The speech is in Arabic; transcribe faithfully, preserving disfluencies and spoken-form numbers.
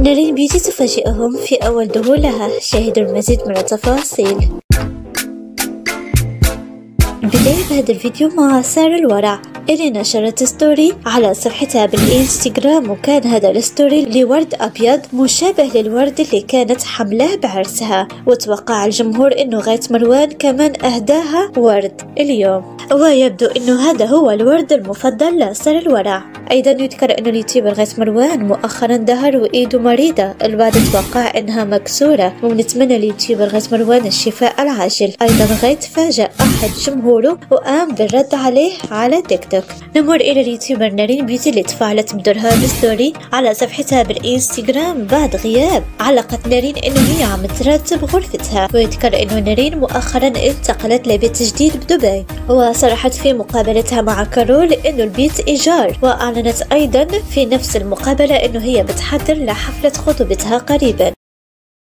نارين بيوتي تفاجئهم في أول دخولها. شاهدوا المزيد من التفاصيل. البداية بهذا الفيديو مع سارة الورع اللي نشرت ستوري على صفحتها بالإنستغرام، وكان هذا الستوري لورد أبيض مشابه للورد اللي كانت حملاه بعرسها، وتوقع الجمهور إنه غيث مروان كمان أهداها ورد اليوم، ويبدو إنه هذا هو الورد المفضل لسارة الورع. أيضا يذكر أن اليوتيوبر غيث مروان مؤخرا ظهر وإيده مريضة، البعض توقع إنها مكسورة، ونتمنى لليوتيوبر غيث مروان الشفاء العاجل. أيضا غيث فاجأ أحد جمهوره وقام بالرد عليه على تيك توك. نمر إلى اليوتيوبر نارين بيوتي اللي تفاعلت بدورها بستوري على صفحتها بالإنستغرام بعد غياب. علقت نارين إنه هي عم ترتب غرفتها، ويذكر إنه نارين مؤخرا انتقلت لبيت جديد بدبي، وصرحت في مقابلتها مع كارول إنه البيت إيجار، وأعلنت أيضا في نفس المقابلة إنه هي بتحضر لحفلة خطوبتها قريبا.